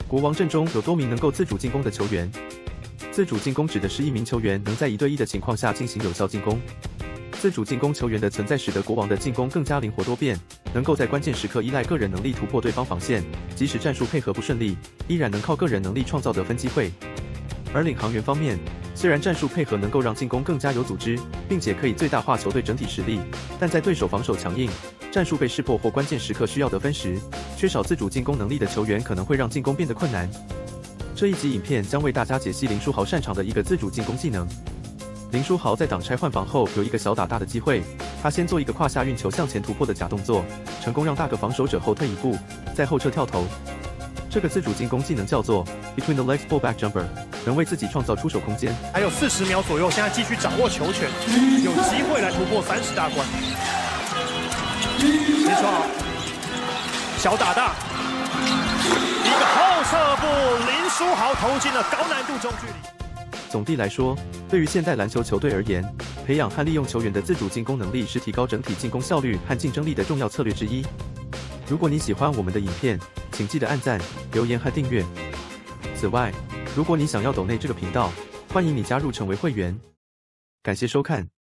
国王阵中有多名能够自主进攻的球员。自主进攻指的是一名球员能在1对1的情况下进行有效进攻。自主进攻球员的存在使得国王的进攻更加灵活多变，能够在关键时刻依赖个人能力突破对方防线，即使战术配合不顺利，依然能靠个人能力创造得分机会。而领航员方面，虽然战术配合能够让进攻更加有组织，并且可以最大化球队整体实力，但在对手防守强硬、战术被识破或关键时刻需要得分时，缺少自主进攻能力的球员可能会让进攻变得困难。这一集影片将为大家解析林书豪擅长的一个自主进攻技能。林书豪在挡拆换防后有一个小打大的机会，他先做一个胯下运球向前突破的假动作，成功让大个防守者后退一步，再后撤跳投。这个自主进攻技能叫做 Between the Legs Pullback Jumper， 能为自己创造出手空间。 还有40秒左右，现在继续掌握球权，有机会来突破30大关。林书豪，小打大，一个后撤步，林书豪投进了高难度中距离。 总的来说，对于现代篮球球队而言，培养和利用球员的自主进攻能力是提高整体进攻效率和竞争力的重要策略之一。如果你喜欢我们的影片，请记得按赞、留言和订阅。此外，如果你想要抖内这个频道，欢迎你加入成为会员。感谢收看。